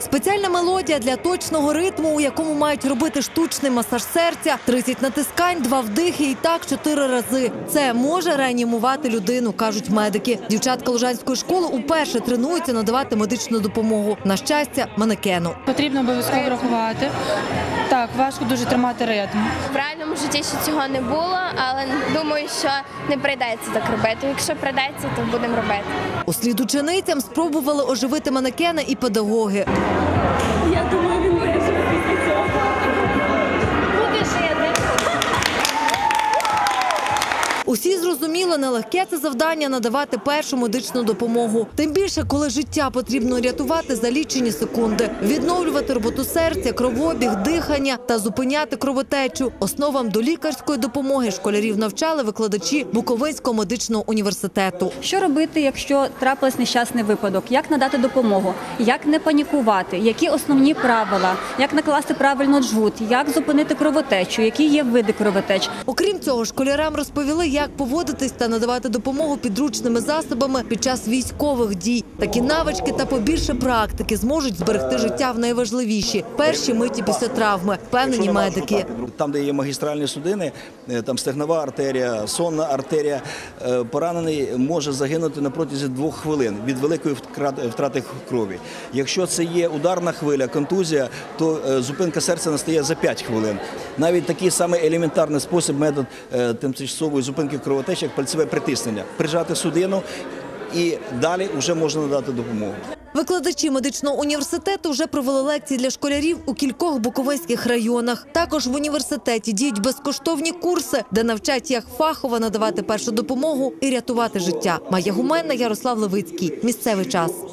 Спеціальна мелодія для точного ритму, у якому мають робити штучний масаж серця, 30 натискань, 2 вдихи і так 4 рази. Це може реанімувати людину, кажуть медики. Дівчатка Лужанської школи уперше тренуються надавати медичну допомогу. На щастя, манекену. Потрібно обов'язково врахувати. Так, важко дуже тримати ритм. В реальному житті ще цього не було, але думаю, що не прийдеться так робити. Якщо прийдеться, то будемо робити. Услід ученицям спробували оживити манекена і педагоги. Я думаю, він виживе після цього. Буде жити. Усі зрозуміли, нелегке це завдання – надавати першу медичну допомогу. Тим більше, коли життя потрібно рятувати за лічені секунди. Відновлювати роботу серця, кровообіг, дихання та зупиняти кровотечу. Основам до лікарської допомоги школярів навчали викладачі Буковинського медичного університету. Що робити, якщо трапився нещасний випадок? Як надати допомогу? Як не панікувати? Які основні правила? Як накласти правильно джгут? Як зупинити кровотечу? Які є види кровотеч? Окрім цього, школярам розповіли, як поводитись та надавати допомогу підручними засобами під час військових дій. Такі навички та побільше практики зможуть зберегти життя в найважливіші – перші миті після травми, впевнені медики. Там, де є магістральні судини, там стегнова артерія, сонна артерія, поранений може загинути на протязі 2 хвилин від великої втрати крові. Якщо це є ударна хвиля, контузія, то зупинка серця настає за 5 хвилин. Навіть такий самий елементарний спосіб, метод тимчасової зупинки кровотечі, як пальцеве притиснення. Прижати судину і далі вже можна надати допомогу. Викладачі медичного університету вже провели лекції для школярів у кількох буковинських районах. Також в університеті діють безкоштовні курси, де навчать, як фахово надавати першу допомогу і рятувати життя. Майя Гуменна, Ярослав Левицький. Місцевий час.